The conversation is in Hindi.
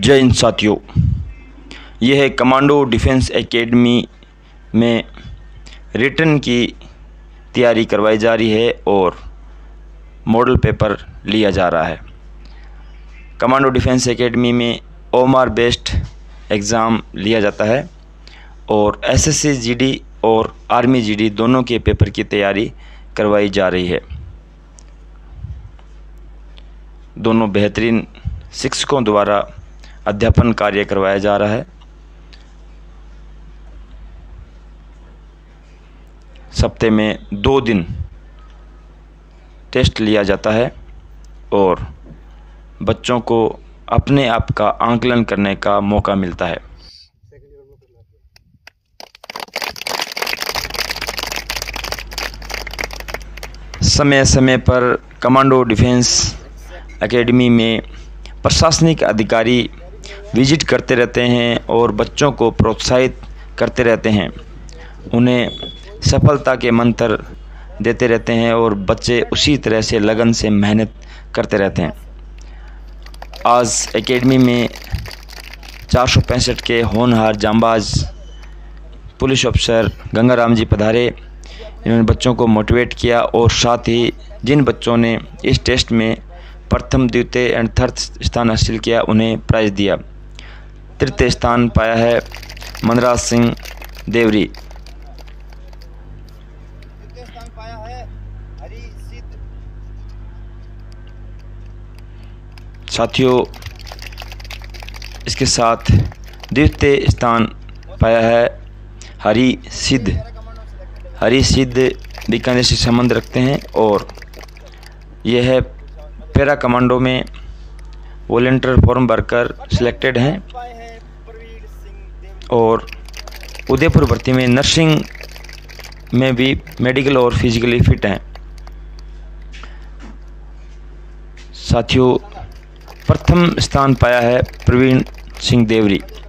जय हिंद साथियों, यह है कमांडो डिफेंस एकेडमी में रिटर्न की तैयारी करवाई जा रही है और मॉडल पेपर लिया जा रहा है। कमांडो डिफेंस एकेडमी में ओएमआर बेस्ड एग्ज़ाम लिया जाता है और एसएससी जीडी और आर्मी जीडी दोनों के पेपर की तैयारी करवाई जा रही है। दोनों बेहतरीन शिक्षकों द्वारा अध्यापन कार्य करवाया जा रहा है। सप्ताह में 2 दिन टेस्ट लिया जाता है और बच्चों को अपने आप का आंकलन करने का मौका मिलता है। समय समय पर कमांडो डिफेंस एकेडमी में प्रशासनिक अधिकारी विजिट करते रहते हैं और बच्चों को प्रोत्साहित करते रहते हैं, उन्हें सफलता के मंत्र देते रहते हैं और बच्चे उसी तरह से लगन से मेहनत करते रहते हैं। आज एकेडमी में 465 के होनहार जांबाज पुलिस अफसर गंगाराम जी पधारे। इन्होंने बच्चों को मोटिवेट किया और साथ ही जिन बच्चों ने इस टेस्ट में प्रथम, द्वितीय एंड थर्ड स्थान हासिल किया उन्हें प्राइज़ दिया। तृतीय स्थान पाया है मनराज सिंह देवरी। तृतीय स्थान पाया है हरी सिद्ध। साथियों, इसके साथ द्वितीय स्थान पाया है हरी सिद्ध। हरी सिद्ध बीकानेर से संबंध रखते हैं और यह है पैरा कमांडो में वॉलंटियर फॉर्म भरकर सिलेक्टेड हैं और उदयपुर भर्ती में नर्सिंग में भी मेडिकल और फिजिकली फिट हैं। साथियों, प्रथम स्थान पाया है प्रवीण सिंह देवरी।